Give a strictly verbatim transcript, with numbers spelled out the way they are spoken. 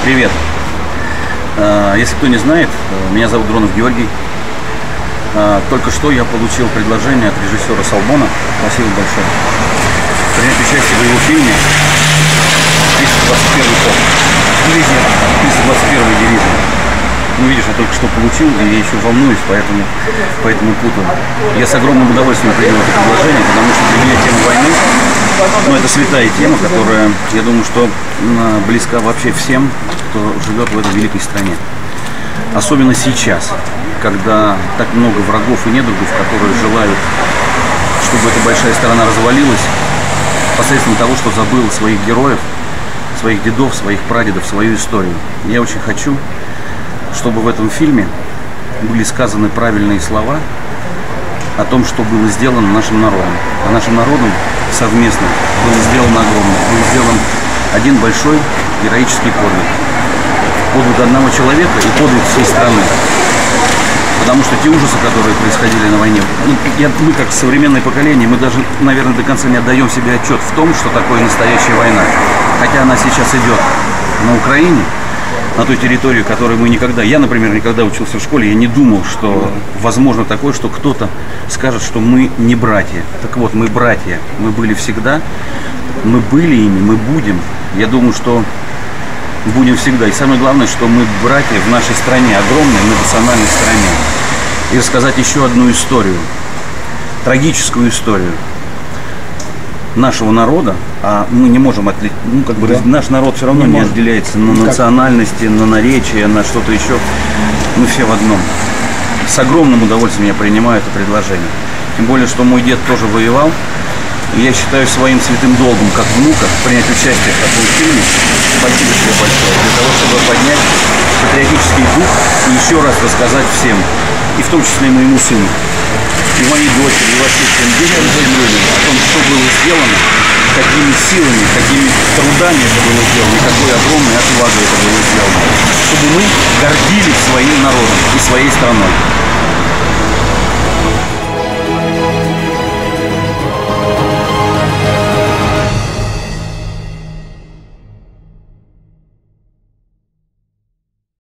Привет. Если кто не знает, меня зовут Дронов Георгий. Только что я получил предложение от режиссера Салмона. Спасибо большое. Принять участие в его фильме триста двадцать первый полк. Дивизия. триста двадцать первая дивизия. Ну, видишь, я только что получил, и я еще волнуюсь, поэтому, поэтому путаю. Я с огромным удовольствием принял это предложение, потому что для меня тема войны, ну, это святая тема, которая, я думаю, что близка вообще всем, кто живет в этой великой стране. Особенно сейчас, когда так много врагов и недругов, которые желают, чтобы эта большая страна развалилась, посредством того, что забыла своих героев, своих дедов, своих прадедов, свою историю. Я очень хочу, чтобы в этом фильме были сказаны правильные слова о том, что было сделано нашим народом. А нашим народом совместно было сделано огромное. Был сделан один большой героический подвиг. Подвиг одного человека и подвиг всей страны. Потому что те ужасы, которые происходили на войне, ну, я, мы как современное поколение, мы даже, наверное, до конца не отдаем себе отчет в том, что такое настоящая война. Хотя она сейчас идет на Украине, на той территории, которой мы никогда, я, например, никогда учился в школе, я не думал, что возможно такое, что кто-то скажет, что мы не братья. Так вот, мы братья, мы были всегда, мы были ими, мы будем. Я думаю, что будем всегда. И самое главное, что мы братья в нашей стране, огромной многонациональной стране. И рассказать еще одну историю, трагическую историю нашего народа, а мы не можем отличить, ну, как бы, да. Наш народ все равно не, не разделяется на национальности, на наречия, на что-то еще. Мы все в одном. С огромным удовольствием я принимаю это предложение. Тем более, что мой дед тоже воевал. И я считаю своим святым долгом, как внука, принять участие в таком фильме. Спасибо тебе большое. Для того, чтобы поднять патриотический дух и еще раз рассказать всем, и в том числе и моему сыну, и моей дочери, и вообще всем детям, всем людям, о том, что было сделано, какими силами, какими трудами это было сделано, и какой огромной отвагой это было сделано. Чтобы мы гордились своим народом и своей страной.